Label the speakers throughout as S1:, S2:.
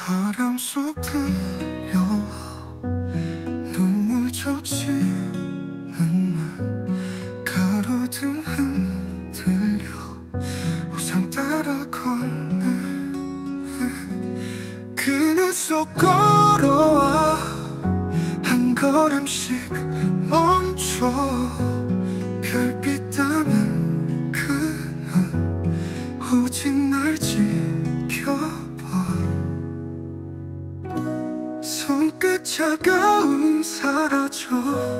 S1: 바람 속 들려와 눈물 젖히는 날 가로등 흔들려 우산 따라 걷네 그늘 속 걸어와 한 걸음씩 멈춰 별빛 담은 그날 오직 날 지켜봐 손끝 차가움 사라져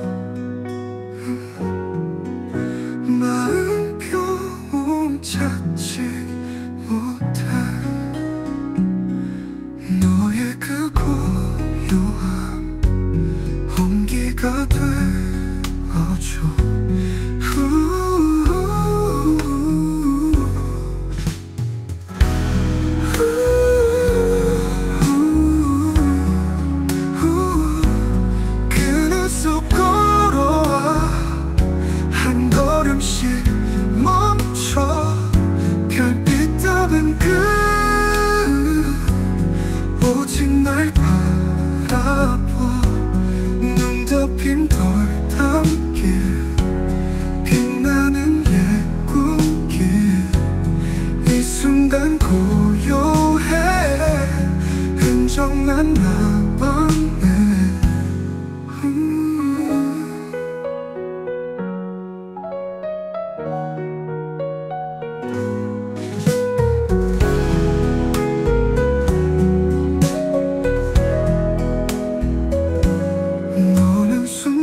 S1: 마음 평온 찾지 못해 너의 그 고요한 온기가 되어줘 그늘 속 걸어와 한 걸음씩 멈춰 별빛 담은 오직 날 바라봐 눈 덮인 돌 담길 빛나는 옛 꿈길 이 순간 고요해 흔적만 남았네 너는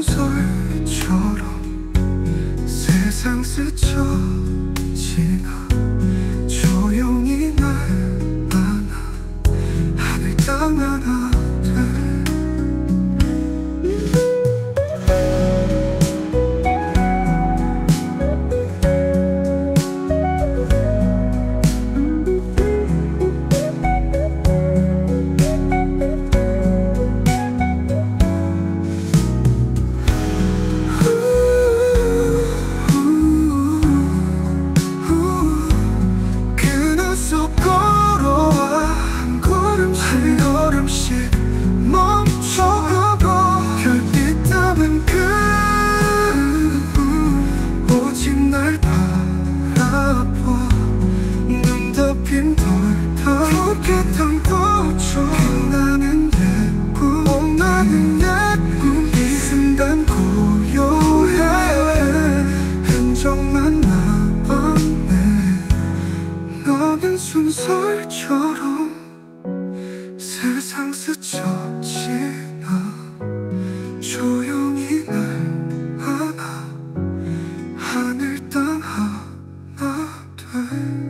S1: 순설처럼 세상 스쳐 지나 조용히 날 안아 하늘 땅 하나를 그늘 속 걸어와 한 걸음씩 멈춰봐 별빛 담은 오직 날 바라봐 눈 덮인 돌 푸릇한 꽃처럼 빛나는 예쁨 나는 예쁨 이 순간 고요해 흔적만 남았네 너는 순설처럼 세상 스쳐 지나 조용히 날 안아 하늘 땅 하나 돼